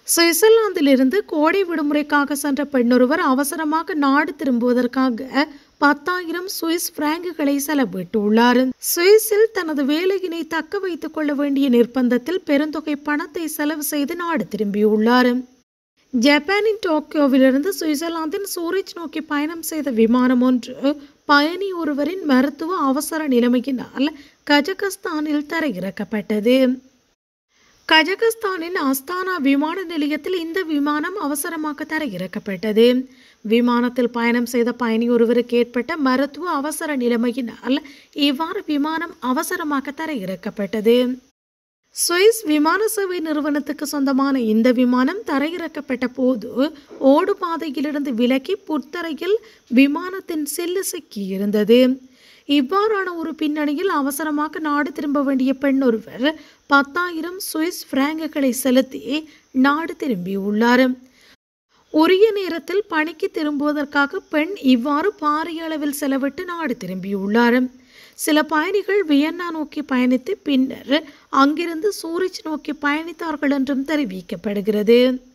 சுவிட்சர்லாந்திலிருந்து கோடை விடுமுறைக்காக சென்ற பெண்ணொருவர் அவசரமாக நாடு திரும்புவதற்காக 10,000 சுவிஸ் பிராங்குகளை செலவிட்டுள்ளார். சுவிஸில் தனது வேலையினை தக்க வைத்துக் கொள்ள வேண்டிய நிர்பந்தத்தில் பெருந்தொகை பணத்தை செலவு செய்து நாடு திரும்பியுள்ளார். ஜப்பானின் டோக்கியோவிலிருந்து சுவிட்சர்லாந்தின் சூரிச் நோக்கி பயணம் செய்த விமானம் ஒன்று பயணி ஒருவரின் மருத்துவ அவசர நிலைமையினால் கஜகஸ்தானில் தரையிறக்கப்பட்டது. கஜகஸ்தானின் அஸ்தானா விமான நிலையத்தில் இந்த விமானம் அவசரமாக தரையிறக்கப்பட்டது. விமானத்தில் பயணம் செய்த பயணி ஒருவருக்கு ஏற்பட்ட மருத்துவ அவசர நிலைமையினால் இவ்வாறு விமானம் அவசரமாக தரையிறக்கப்பட்டது. சுவிஸ் விமான சேவை நிறுவனத்துக்கு சொந்தமான இந்த விமானம் தரையிறக்கப்பட்ட போது ஓடுபாதையிலிருந்து விலக்கி புத்தரையில் விமானத்தின் சில்லு சிக்கியிருந்தது. இவ்வாறான ஒரு பின்னணியில் அவசரமாக நாடு திரும்ப வேண்டிய பெண் ஒருவர் 10,000 சுவிஸ் பிராங்குகளை செலுத்தி நாடு திரும்பியுள்ளார். உரிய நேரத்தில் பணிக்கு திரும்புவதற்காக பெண் இவ்வாறு பாரிய அளவில் செலவிட்டு நாடு திரும்பியுள்ளார். சில பயணிகள் வியன்னா நோக்கி பயணித்து பின்னர் அங்கிருந்து சூரிச் நோக்கி பயணித்தார்கள் என்றும் தெரிவிக்கப்படுகிறது.